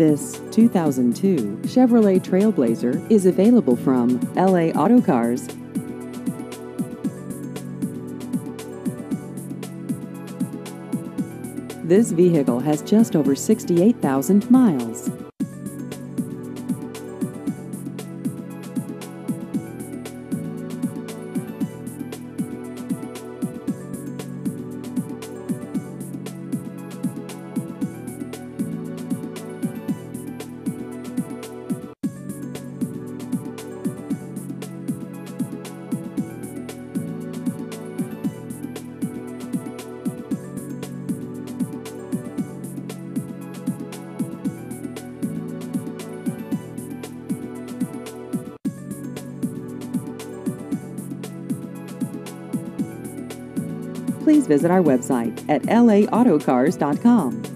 This 2002 Chevrolet TrailBlazer is available from LA Auto Cars. This vehicle has just over 68,000 miles. Please visit our website at lautocars.com.